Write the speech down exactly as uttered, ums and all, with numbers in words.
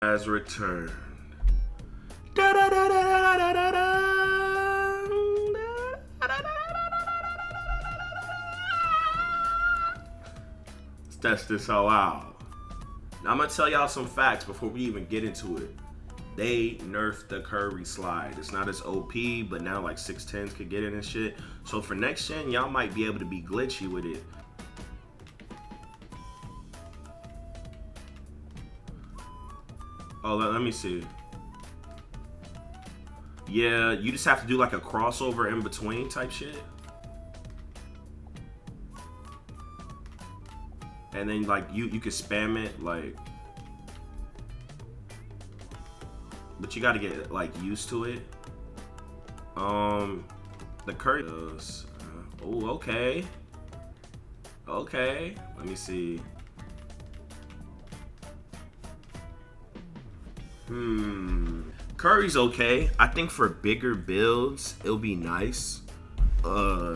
has returned. Let's test this all out. Now I'm gonna tell y'all some facts before we even get into it. They nerfed the Curry slide. It's not as O P, but now like six tens could get it and shit. So for next gen, y'all might be able to be glitchy with it. Oh, let, let me see. Yeah, you just have to do like a crossover in between type shit. And then like you, you can spam it like, but you gotta get like used to it. Um, the Curry does, uh, oh, okay. Okay, let me see. Hmm, Curry's okay. I think for bigger builds, it'll be nice. Uh,